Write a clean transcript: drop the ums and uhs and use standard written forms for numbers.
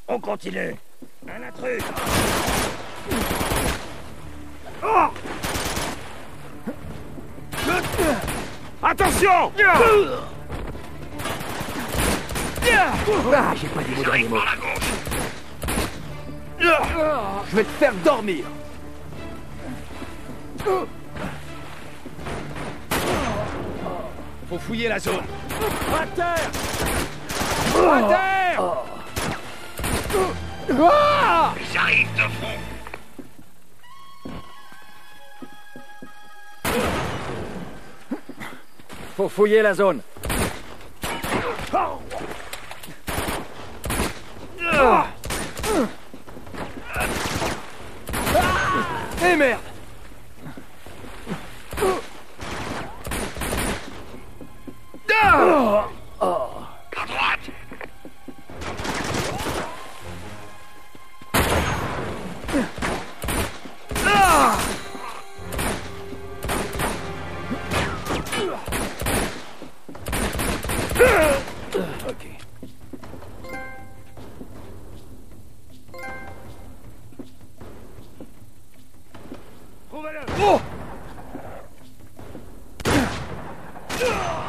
On continue. Un intrus. Attention! Ah, j'ai pas dit le dernier mot. Je vais te faire dormir. Faut fouiller la zone. À terre! À terre! Ah! J'arrive de front. Faut fouiller la zone. Eh merde! À droite. Ok. Trouvez-le. Oh!